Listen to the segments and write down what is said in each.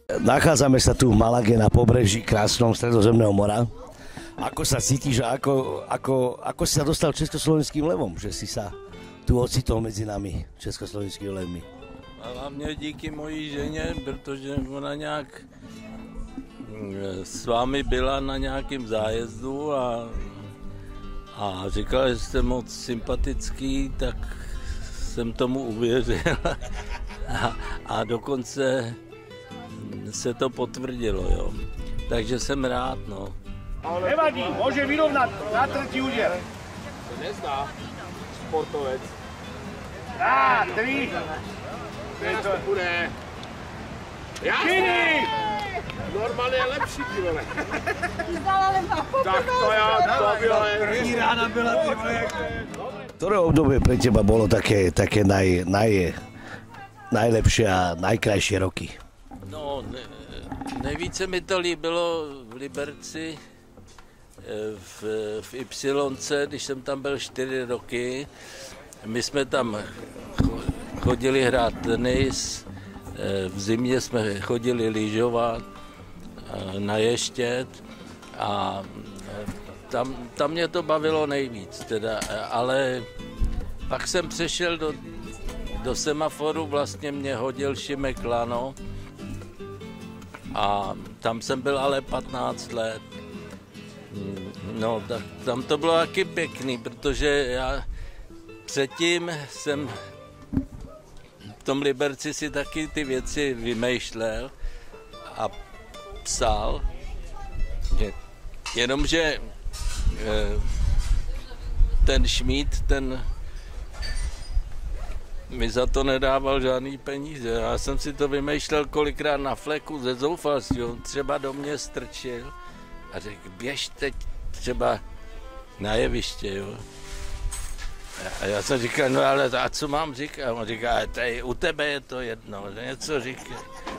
Nachádzame sa tu v Malage na pobreží krásnom Stredozemného mora. Ako sa cítiš a ako si sa dostal československým levom, že si sa tu ocitol mezi nami, československými levmi? Hlavně díky mojí ženě, protože ona nějak s vámi byla na nějakém zájezdu a říkala, že jste moc sympatický, tak jsem tomu uvěřil a dokonce se to potvrdilo, jo. Takže jsem rád, no. Nevadí, může vyrovnat na třetí úděl. To nezdá, sportovec. A, 3. Teď to bude. Jasně! Normálně je lepší, ty vole. Tak to já, to bylo. První rána byla, ty vole. Ktoré obdobie pre teba bolo také najlepšie a najkrajšie roky? No, nejvíce mi to líbilo v Liberci, v Ypsilonce, když jsem tam byl 4 roky. My jsme tam chodili hrát tenis, v zimě jsme chodili lyžovat na Ještěd a tam mě to bavilo nejvíc, teda, ale pak jsem přešel do Semaforu, vlastně mě hodil Šimek Lano a tam jsem byl ale 15 let. No, tak tam to bylo taky pěkný, protože já předtím jsem v tom Liberci si taky ty věci vymýšlel a psal, jenomže ten Šmíd, ten mi za to nedával žádný peníze. Já jsem si to vymýšlel kolikrát na fleku ze zoufalství. On třeba do mě strčil a řekl, běž teď třeba na jeviště, jo. A já jsem říkal, no ale a co mám říkat? On říká, tady u tebe je to jedno, že něco říká.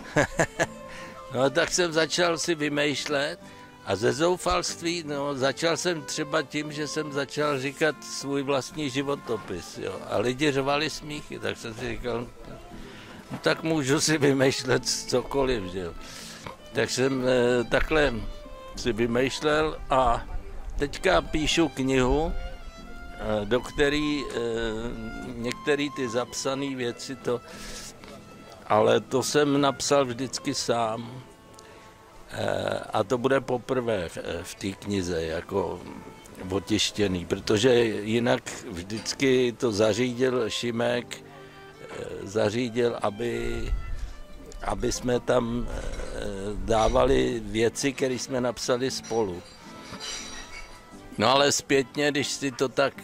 No tak jsem začal si vymýšlet a ze zoufalství, no, začal jsem třeba tím, že jsem začal říkat svůj vlastní životopis, jo. A lidi řvali smíchy, tak jsem si říkal, no, tak můžu si vymýšlet cokoliv, že jo. Tak jsem takhle si vymýšlel a teďka píšu knihu, do který některé ty zapsané věci ale to jsem napsal vždycky sám a to bude poprvé v té knize jako otištěný, protože jinak vždycky to zařídil Šimek, aby jsme tam dávali věci, které jsme napsali spolu. No ale zpětně, když si to tak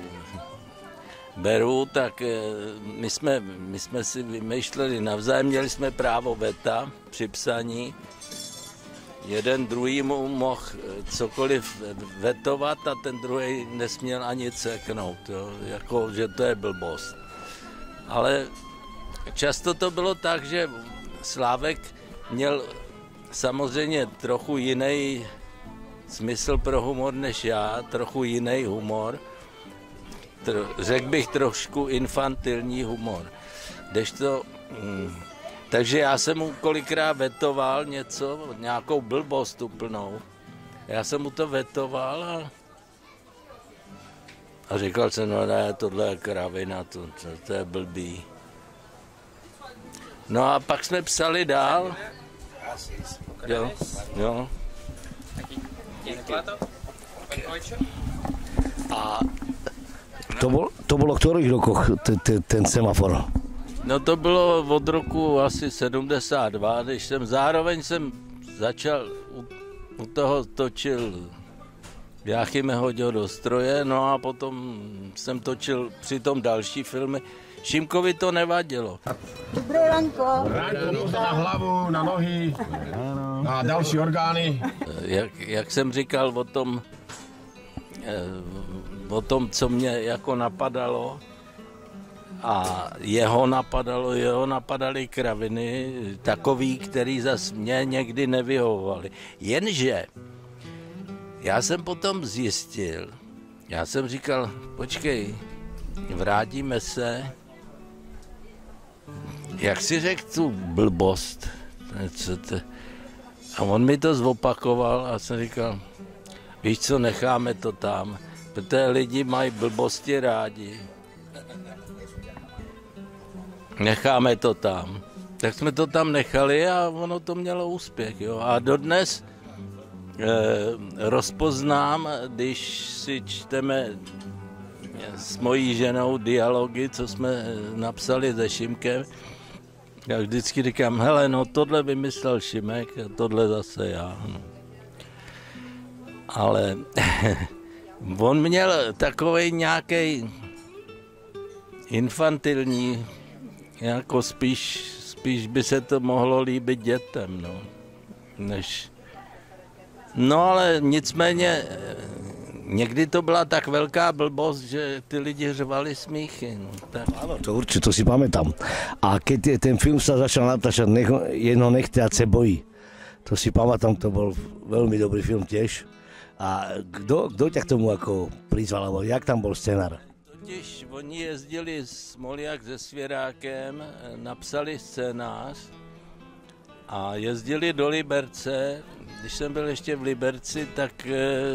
beru, tak my jsme si vymýšleli navzájem, měli jsme právo veta při psaní. Jeden druhýmu mohl cokoliv vetovat a ten druhý nesměl ani ceknout, jo? Jako, že to je blbost. Ale často to bylo tak, že Slávek měl samozřejmě trochu jiný smysl pro humor než já, trochu jiný humor. Řekl bych trošku infantilní humor. Takže já jsem mu kolikrát vetoval něco, nějakou blbost úplnou. Já jsem mu to vetoval a říkal jsem, no ne, tohle je kravina, to je blbý. No a pak jsme psali dál. Jo. A to bolo v ktorých rokoch ten Semafor? No to bylo od roku asi 72, když zároveň jsem začal u toho točil Jáchyme hodil do stroje, no a potom jsem točil přitom další filmy. Šimkovi to nevadilo. Dobré ranko. Ranko, na hlavu, na nohy, na další orgány. Jak jsem říkal o tom, co mě jako napadalo a jeho napadaly kraviny, takový, který zas mě někdy nevyhovovaly. Jenže já jsem potom zjistil, já jsem říkal, počkej, vrátíme se, jak si řekl tu blbost, A on mi to zopakoval a jsem říkal, víš co, necháme to tam, protože lidi mají blbosti rádi. Necháme to tam. Tak jsme to tam nechali a ono to mělo úspěch. Jo. A dodnes rozpoznám, když si čteme s mojí ženou dialogy, co jsme napsali se Šimkem, já vždycky říkám, hele, no tohle vymyslel Šimek a tohle zase já. No. Ale on měl takovej nějaký infantilní, jako spíš by se to mohlo líbit dětem, no, než... No ale nicméně, někdy to byla tak velká blbost, že ty lidi řvali smíchy. No, tak. Áno, to určite, to si pamätám. A keď ten film sa začal natáčať, Jedno nechtiac se bojí, to si pamätám, to bol veľmi dobrý film tiež. A kdo ťa k tomu ako prizval, alebo jak tam bol scenár? Totiž oni jezdili Smoljak se Svěrákem, napsali scénář a jezdili do Liberce. Když jsem byl ještě v Liberci, tak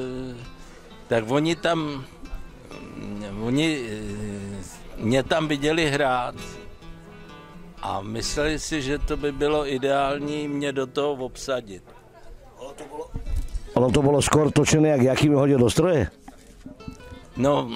oni mě tam viděli hrát a mysleli si, že to by bylo ideální mě do toho obsadit. Ono to bolo skôr točené, jak Jakým hodil do stroje? No,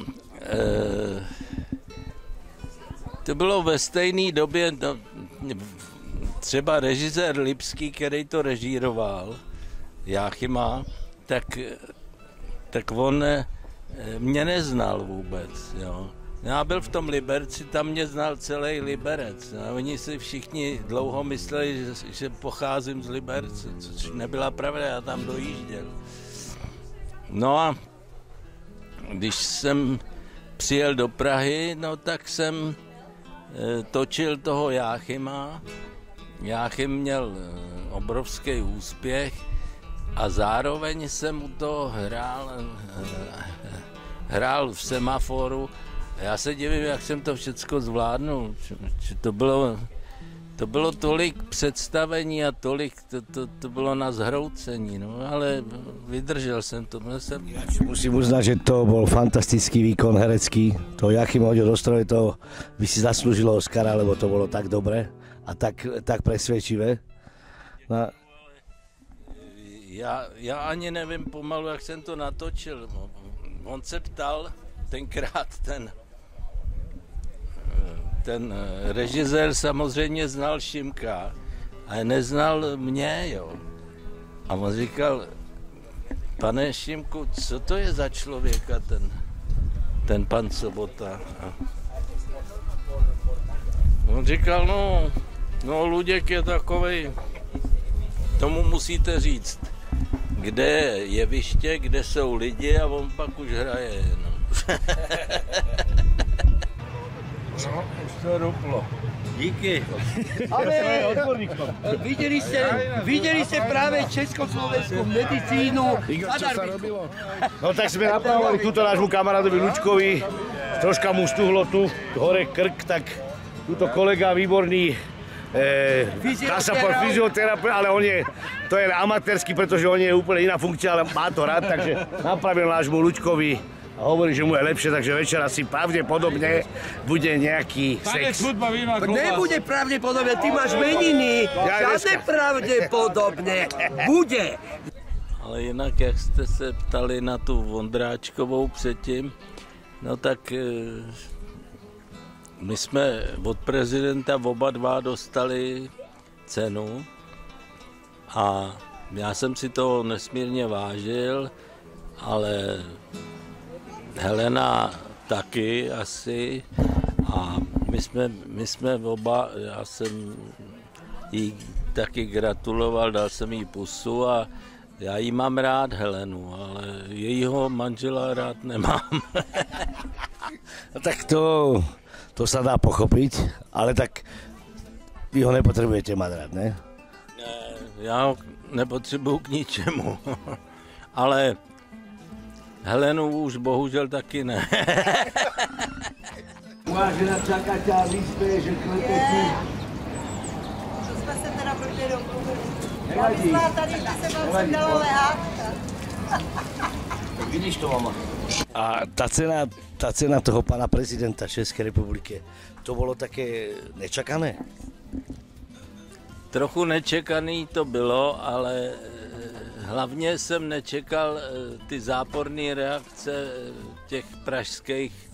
to bylo ve stejné době, no, třeba režisér Lipský, který to režíroval, Jáchyma, tak on mě neznal vůbec, jo. Já byl v tom Liberci, tam mě znal celý Liberec. A oni si všichni dlouho mysleli, že pocházím z Liberce, což nebyla pravda, já tam dojížděl. No a když jsem přijel do Prahy, no tak jsem točil toho Jáchyma. Jáchym měl obrovský úspěch a zároveň jsem u toho hrál v Semaforu. Já se divím, jak jsem to všecko zvládnul. To bylo tolik představení a tolik, to bylo na zhroucení, no, ale vydržel jsem to. Musím uznať, že to bol fantastický výkon herecký. To Jachym hodil do stroje, to by si zaslúžilo Oscara, lebo to bolo tak dobre a tak presvedčivé. No. Já ani nevím pomalu, jak jsem to natočil. On se ptal tenkrát ten režisér samozřejmě znal Šimka, ale neznal mě, jo. A on říkal, pane Šimku, co to je za člověka ten pan Sobota? A on říkal, no Luděk je takovej, tomu musíte říct, kde je jeviště, kde jsou lidi a on pak už hraje, no. No, už to ruplo. Díky. Ale viděli jste právě československou medicínu. No tak jsme napravovali tuto nášmu kamarádovi Lučkovi. Troška mu stuhlo tu hore krk, tak tuto kolega výborný fyzioterapeut, ale to je amatérský, protože on je úplně jiná funkcia, ale má to rád, takže napravil nášmu Lučkovi a hovorí, že mu je lepšie, takže večer asi pravdepodobne bude nejaký sex. Nebude pravdepodobne, ty máš meniny. Žiadne pravdepodobne. Bude. Ale jinak, jak jste se ptali na tu Vondráčkovou předtím, no tak my jsme od prezidenta oba dva dostali cenu a já jsem si to nesmírně vážil, ale Helena taky asi a my jsme oba, já jsem jí taky gratuloval, dal jsem jí pusu a já jí mám rád Helenu, ale jejího manžela rád nemám. No tak to sa dá pochopiť, ale tak vy ho nepotrebujete mať rád, ne? Ne, já ho nepotřebuju k ničemu, ale Helenu už bohužel taky ne. Vážená čaká ťa, vyspeje, že klepe si. To jsme se teda pro Já bych vám tady, když se vám dala lehátka. Vidíš to, mama? A tá cena toho pána prezidenta Českej republiky, to bolo také nečakané? Trochu nečekaný to bylo, ale hlavně jsem nečekal ty záporné reakce těch pražských,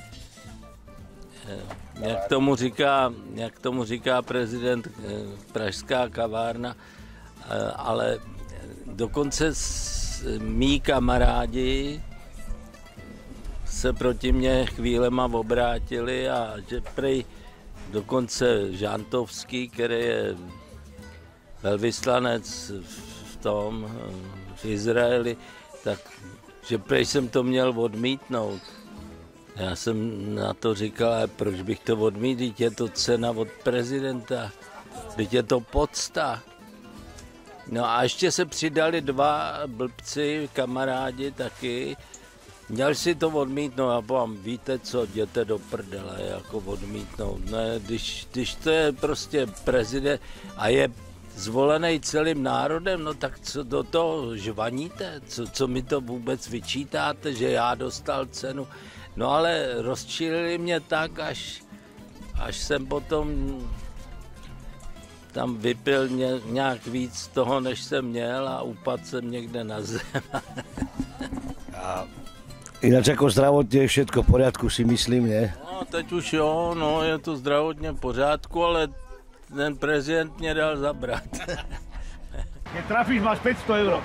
jak tomu říká prezident, pražská kavárna, ale dokonce mí kamarádi se proti mně chvílema obrátili a že prej dokonce Žantovský, který je velvyslanec v Izraeli, tak že prej jsem to měl odmítnout. Já jsem na to říkal, ale proč bych to odmítl, teď je to cena od prezidenta, teď je to pocta. No a ještě se přidali dva blbci, kamarádi taky, měl si to odmítnout a vám víte co, jděte do prdele, jako odmítnout. Ne, když to je prostě prezident a je zvolený celým národem, no tak co do toho žvaníte, co mi to vůbec vyčítáte, že já dostal cenu. No ale rozčílili mě tak, až jsem potom tam vypil nějak víc toho, než jsem měl a upadl jsem někde na zem. A ináč ako zdravotne je všetko v poriadku, si myslím, ne? No teď už jo, no je to zdravotně v pořádku, ale ten prezident mě dal zabrat. Keď trafíš, máš 500 €.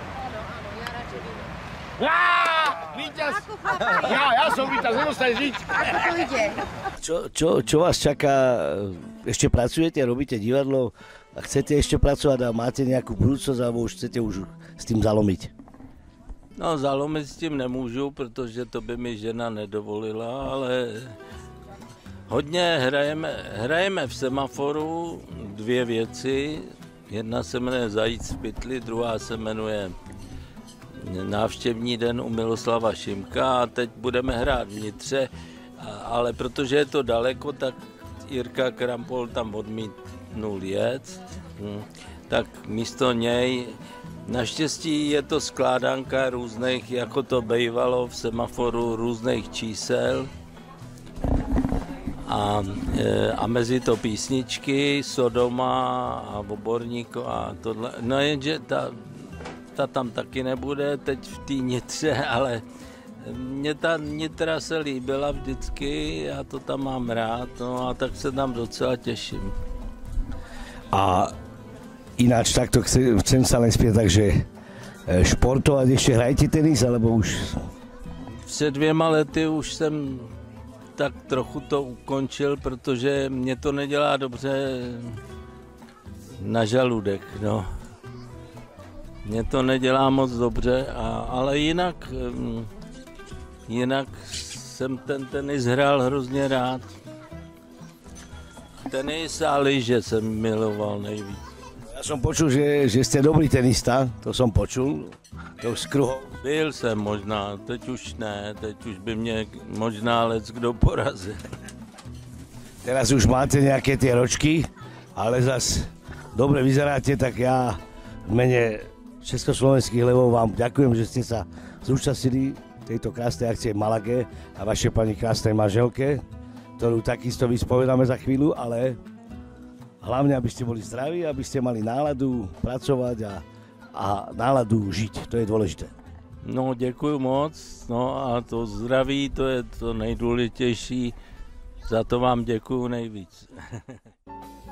Víťaz! Ja som víťaz, nedostaneš nič. Ako to ide? Čo vás čaká? Ešte pracujete, robíte divadlo a chcete ešte pracovať a máte nejakú budúcnosť alebo už chcete už s tým zalomiť? No zalomit s tím nemůžu, protože to by mi žena nedovolila, ale hodně hrajeme v Semaforu dvě věci. Jedna se jmenuje Zajíc v pytli, druhá se jmenuje Návštěvní den u Miloslava Šimka a teď budeme hrát vnitře, ale protože je to daleko, tak Jirka Krampol tam odmítnul jet, tak místo něj, naštěstí je to skládanka různých, jako to bývalo v Semaforu, různých čísel a mezi to písničky Sodoma a Oborníko a tohle, no jenže ta tam taky nebude teď v té Nitře, ale mě ta Nitra se líbila vždycky, já to tam mám rád, no a tak se tam docela těším. A ináč takto chcem sa len spýtať, takže športovať ešte hrajete tenis, alebo už? Před 2 lety už jsem tak trochu to ukončil, protože mě to nedělá dobře na žaludek, no. Mně to nedělá moc dobře, ale jinak jsem ten tenis hrál hrozně rád. Tenis a lyže jsem miloval nejvíc. Ja som počul, že ste dobrý tenista, to som počul, to s kruhou. Byl jsem možná, teď už ne, teď už by mě možná leckdo porazil. Teraz už máte nejaké tie ročky, ale zas dobre vyzeráte, tak ja v mene Československých levov vám ďakujem, že ste sa zúčastnili tejto krásnej akcie v Malage a vašej pani krásnej manželke, ktorú takisto vyspovedáme za chvíľu, ale hlavne, aby ste boli zdraví, aby ste mali náladu pracovať a náladu žiť. To je dôležité. No, děkuju moc. No a to zdraví, to je to nejdůležitější. Za to vám děkuju nejvíc.